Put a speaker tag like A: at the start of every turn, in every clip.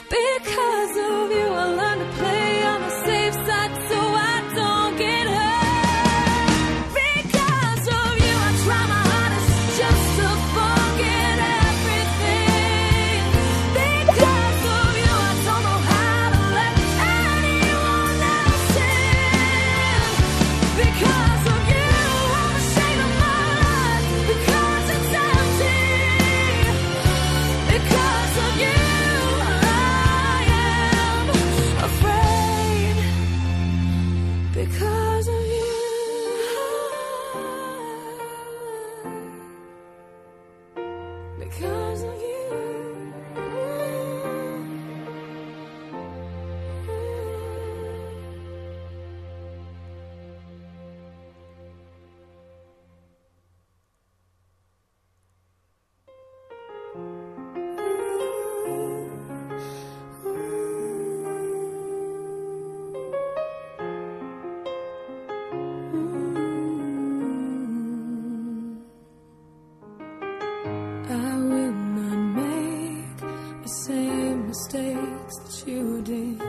A: Because of you, I learned to play on the safe side so I don't get hurt. Because of you, I try my hardest just to forget everything. Because of you, I don't know how to let anyone else in. Because of you, I'm ashamed of my life, because it's empty. Because of you, because of you. Because of you. I will not make the same mistakes that you did.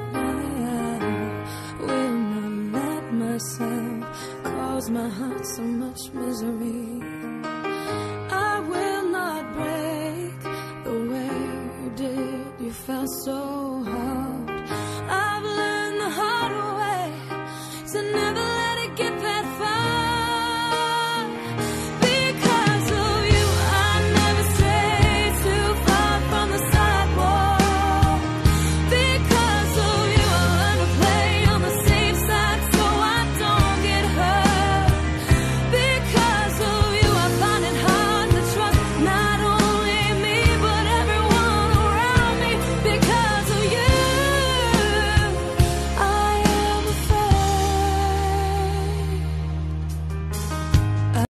A: I will not let myself cause my heart so much misery. I will not break the way you did. You felt so